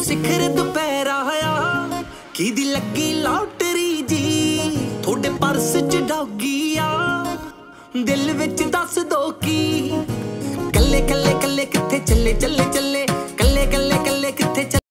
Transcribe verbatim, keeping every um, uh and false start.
ਸਿਖਰ ਦੁਪਹਿਰਾ ਆ ਕਿਹਦੀ ਲੱਗੀ ਲੌਟਰੀ ਜੀ ਤੁਹਾਡੇ ਪਰਸ ਚ ਡੌਗੀ ਆ ਦਿਲ ਵਿੱਚ ਦੱਸ ਦੋ ਕੀ ਕੱਲੇ ਕੱਲੇ ਕੱਲੇ ਕਿੱਥੇ ਚੱਲੇ ਚੱਲੇ ਚੱਲੇ ਕੱਲੇ ਕੱਲੇ ਕੱਲੇ ਕਿੱਥੇ